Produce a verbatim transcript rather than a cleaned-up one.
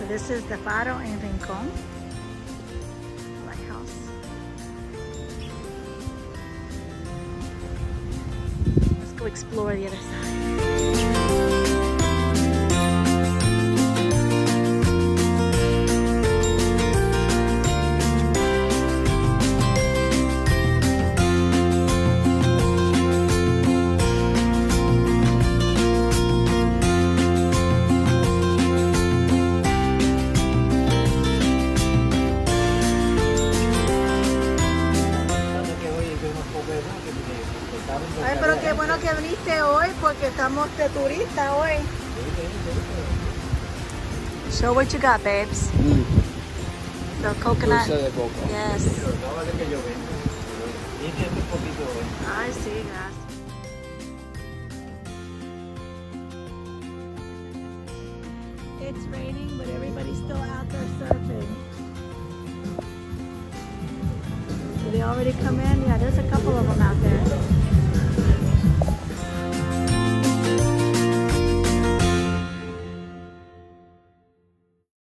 So this is the Faro en Rincón lighthouse. Let's go explore the other side. Ay, pero qué bueno que viniste hoy porque estamos de turista hoy. Show what you got, babes. Mm. The coconut. Dulce de coco. Yes. Acaba de que yo venga. Y tiene un poquito hoy. Ay, sí, gracias. It's raining, but everybody's still out there surfing. Did they already come in? Yeah, there's a couple of them out.